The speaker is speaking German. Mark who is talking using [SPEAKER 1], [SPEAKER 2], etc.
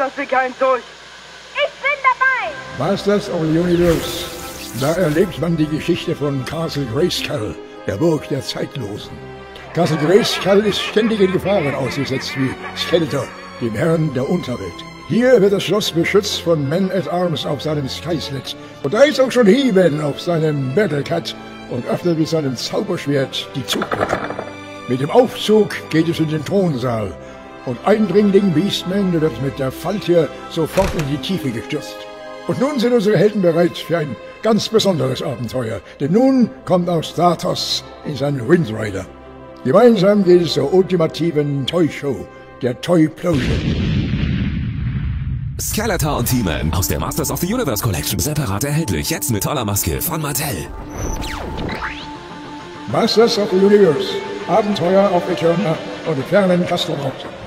[SPEAKER 1] das wie kein Zeug.
[SPEAKER 2] Ich bin dabei!
[SPEAKER 3] Masters of the Universe. Da erlebt man die Geschichte von Castle Grayskull, der Burg der Zeitlosen. Castle Grayskull ist ständigen Gefahren ausgesetzt wie Skeletor, dem Herrn der Unterwelt. Hier wird das Schloss beschützt von Men-at-Arms auf seinem Skyslet. Und da ist auch schon He-Man auf seinem Battlecat und öffnet mit seinem Zauberschwert die Zugbrücke. Mit dem Aufzug geht es in den Thronsaal. Und Eindringling Beastman wird mit der Falltür sofort in die Tiefe gestürzt. Und nun sind unsere Helden bereit für ein ganz besonderes Abenteuer. Denn nun kommt auch Stratos in seinen Windrider. Gemeinsam geht es zur ultimativen Toy-Show, der Toyplosion.
[SPEAKER 4] Skeletor und He-Man aus der Masters of the Universe Collection separat erhältlich, jetzt mit toller Maske von Mattel.
[SPEAKER 3] Masters of the Universe. Abenteuer auf Eterna und fernen Kastelrauch.